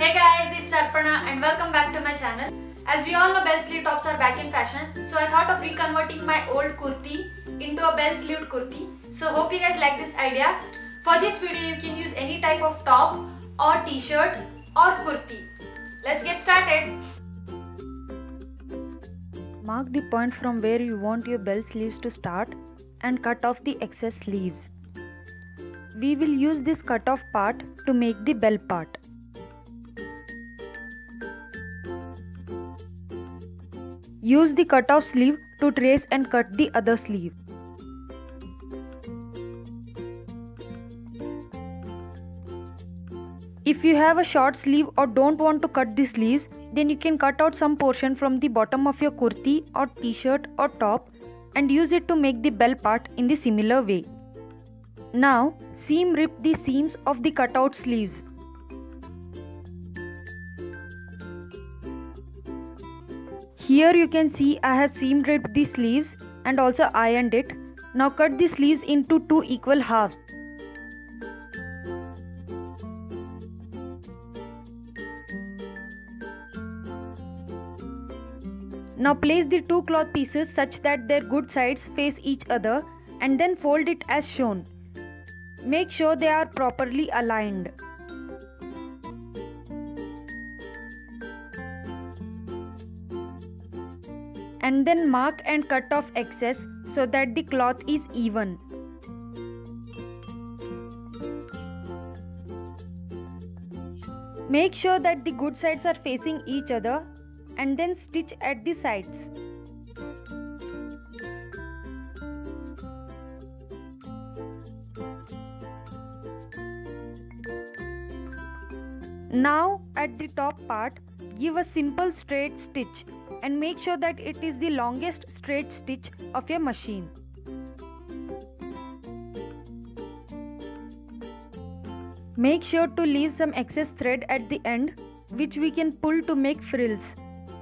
Hey guys, it's Arpana and welcome back to my channel. As we all know, bell sleeve tops are back in fashion, so I thought of reconverting my old kurti into a bell sleeved kurti. So hope you guys like this idea. For this video you can use any type of top or t-shirt or kurti. Let's get started. Mark the point from where you want your bell sleeves to start and cut off the excess sleeves. We will use this cut off part to make the bell part. Use the cut off sleeve to trace and cut the other sleeve. If you have a short sleeve or don't want to cut the sleeves, then you can cut out some portion from the bottom of your kurti or t-shirt or top and use it to make the bell part in the similar way. Now, seam rip the seams of the cutout sleeves. Here you can see I have seam ripped the sleeves and also ironed it. Now cut the sleeves into two equal halves. Now place the two cloth pieces such that their good sides face each other and then fold it as shown. Make sure they are properly aligned. And then mark and cut off excess so that the cloth is even. Make sure that the good sides are facing each other and then stitch at the sides. Now at the top part, give a simple straight stitch and make sure that it is the longest straight stitch of your machine. Make sure to leave some excess thread at the end, which we can pull to make frills.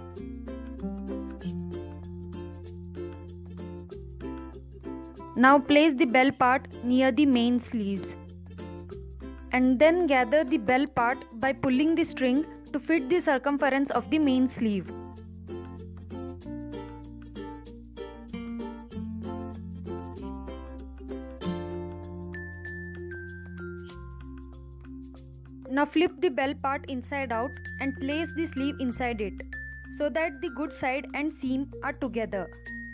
Now place the bell part near the main sleeves. And then gather the bell part by pulling the string to fit the circumference of the main sleeve. Now flip the bell part inside out and place the sleeve inside it so that the good side and seam are together.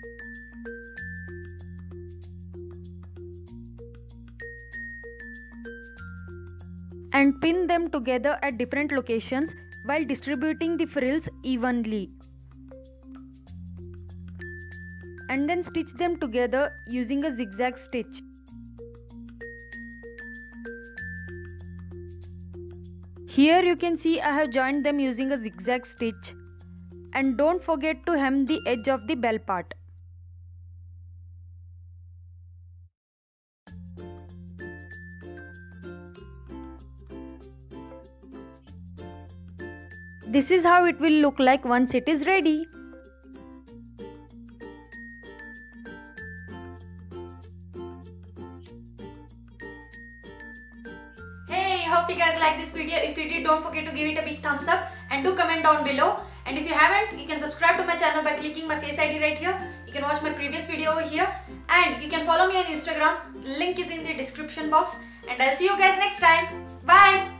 And pin them together at different locations while distributing the frills evenly. And then stitch them together using a zigzag stitch. Here you can see I have joined them using a zigzag stitch. And don't forget to hem the edge of the bell part. This is how it will look like once it is ready. Hey, hope you guys like this video. If you did, don't forget to give it a big thumbs up and do comment down below. And if you haven't, you can subscribe to my channel by clicking my face ID right here. You can watch my previous video over here. And you can follow me on Instagram. Link is in the description box. And I'll see you guys next time. Bye!